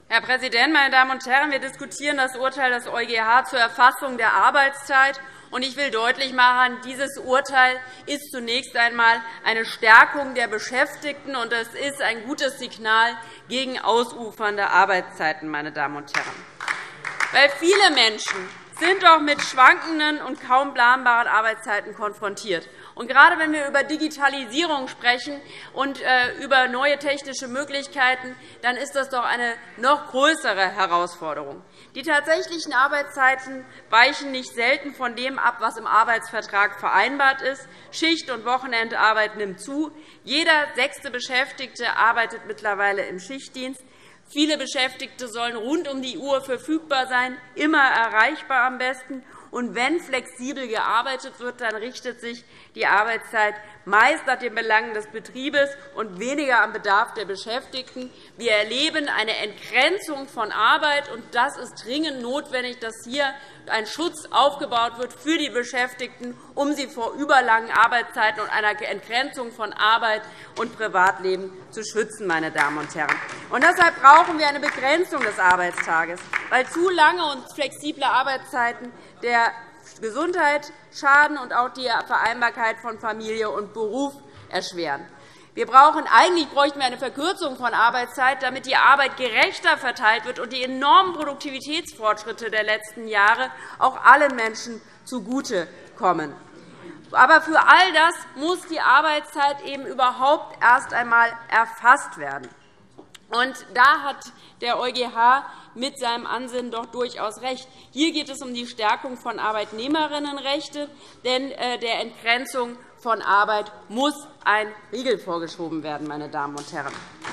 Herr Präsident, meine Damen und Herren! Wir diskutieren das Urteil des EuGH zur Erfassung der Arbeitszeit. Ich will deutlich machen, dieses Urteil ist zunächst einmal eine Stärkung der Beschäftigten, und es ist ein gutes Signal gegen ausufernde Arbeitszeiten. Meine Damen und Herren. Weil viele Menschen sind auch mit schwankenden und kaum planbaren Arbeitszeiten konfrontiert. Und gerade wenn wir über Digitalisierung sprechen und über neue technische Möglichkeiten, dann ist das doch eine noch größere Herausforderung. Die tatsächlichen Arbeitszeiten weichen nicht selten von dem ab, was im Arbeitsvertrag vereinbart ist. Schicht- und Wochenendarbeit nimmt zu. Jeder 6. Beschäftigte arbeitet mittlerweile im Schichtdienst. Viele Beschäftigte sollen rund um die Uhr verfügbar sein, immer erreichbar am besten. Und wenn flexibel gearbeitet wird, dann richtet sich die Arbeitszeit meist nach den Belangen des Betriebes und weniger am Bedarf der Beschäftigten. Wir erleben eine Entgrenzung von Arbeit, und das ist dringend notwendig, dass hier ein Schutz aufgebaut wird für die Beschäftigten, um sie vor überlangen Arbeitszeiten und einer Entgrenzung von Arbeit und Privatleben zu schützen. Meine Damen und Herren. Und deshalb brauchen wir eine Begrenzung des Arbeitstages, weil zu lange und flexible Arbeitszeiten der Gesundheit schaden und auch die Vereinbarkeit von Familie und Beruf erschweren. Eigentlich bräuchten wir eine Verkürzung von Arbeitszeit, damit die Arbeit gerechter verteilt wird und die enormen Produktivitätsfortschritte der letzten Jahre auch allen Menschen zugutekommen. Aber für all das muss die Arbeitszeit eben überhaupt erst einmal erfasst werden. Und da hat der EuGH mit seinem Ansinnen doch durchaus recht. Hier geht es um die Stärkung von Arbeitnehmerinnenrechten, denn der Entgrenzung von Arbeit muss ein Riegel vorgeschoben werden. Meine Damen und Herren.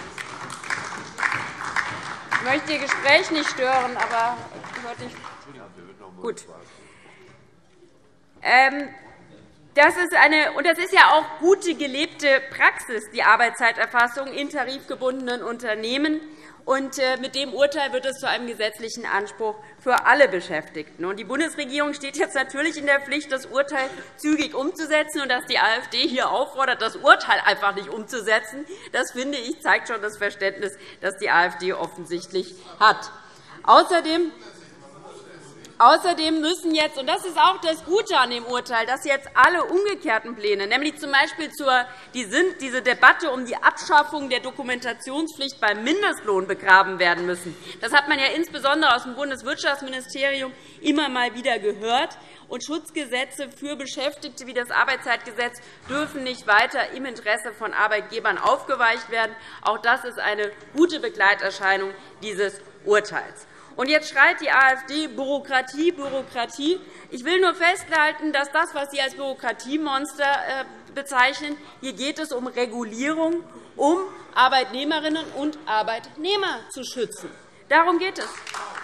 Ich möchte Ihr Gespräch nicht stören, aber hört nicht. Gut. Das ist ja auch gute gelebte Praxis, die Arbeitszeiterfassung in tarifgebundenen Unternehmen. Und mit dem Urteil wird es zu einem gesetzlichen Anspruch für alle Beschäftigten. Die Bundesregierung steht jetzt natürlich in der Pflicht, das Urteil zügig umzusetzen. Und dass die AfD hier auffordert, das Urteil einfach nicht umzusetzen, das, finde ich, zeigt schon das Verständnis, das die AfD offensichtlich hat. Außerdem müssen jetzt, und das ist auch das Gute an dem Urteil, dass jetzt alle umgekehrten Pläne, nämlich z. B. diese Debatte um die Abschaffung der Dokumentationspflicht beim Mindestlohn begraben werden müssen. Das hat man ja insbesondere aus dem Bundeswirtschaftsministerium immer mal wieder gehört. Und Schutzgesetze für Beschäftigte wie das Arbeitszeitgesetz dürfen nicht weiter im Interesse von Arbeitgebern aufgeweicht werden. Auch das ist eine gute Begleiterscheinung dieses Urteils. Und jetzt schreit die AfD Bürokratie, Bürokratie. Ich will nur festhalten, dass das, was Sie als Bürokratiemonster bezeichnen, hier geht es um Regulierung, um Arbeitnehmerinnen und Arbeitnehmer zu schützen. Darum geht es.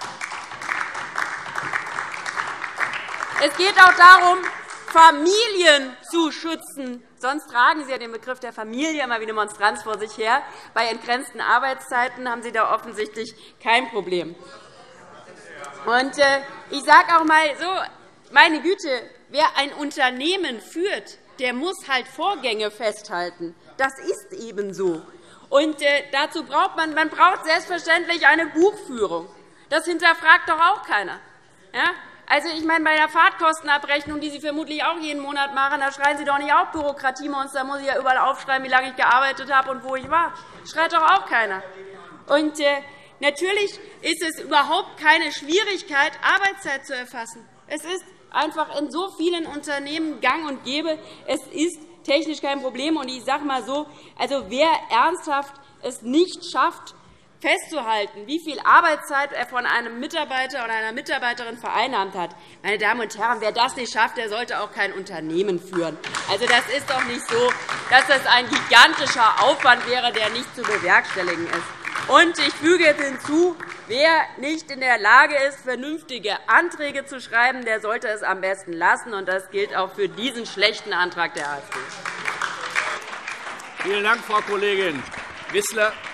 Es geht auch darum, Familien zu schützen. Sonst tragen Sie ja den Begriff der Familie immer wie eine Monstranz vor sich her. Bei entgrenzten Arbeitszeiten haben Sie da offensichtlich kein Problem. Und ich sage auch einmal so, meine Güte, wer ein Unternehmen führt, der muss halt Vorgänge festhalten. Das ist eben so. Und dazu braucht man braucht selbstverständlich eine Buchführung. Das hinterfragt doch auch keiner. Ja? Also, ich meine, bei der Fahrtkostenabrechnung, die Sie vermutlich auch jeden Monat machen, da schreien Sie doch nicht auch Bürokratiemonster. Da muss ich ja überall aufschreiben, wie lange ich gearbeitet habe und wo ich war. Das schreit doch auch keiner. Und natürlich ist es überhaupt keine Schwierigkeit, Arbeitszeit zu erfassen. Es ist einfach in so vielen Unternehmen gang und gäbe. Es ist technisch kein Problem. Und ich sage mal so, also wer ernsthaft es nicht schafft, festzuhalten, wie viel Arbeitszeit er von einem Mitarbeiter oder einer Mitarbeiterin vereinnahmt hat. Meine Damen und Herren, wer das nicht schafft, der sollte auch kein Unternehmen führen. Also, das ist doch nicht so, dass das ein gigantischer Aufwand wäre, der nicht zu bewerkstelligen ist. Und ich füge jetzt hinzu, wer nicht in der Lage ist, vernünftige Anträge zu schreiben, der sollte es am besten lassen. Und das gilt auch für diesen schlechten Antrag der AfD. Vielen Dank, Frau Kollegin Wissler.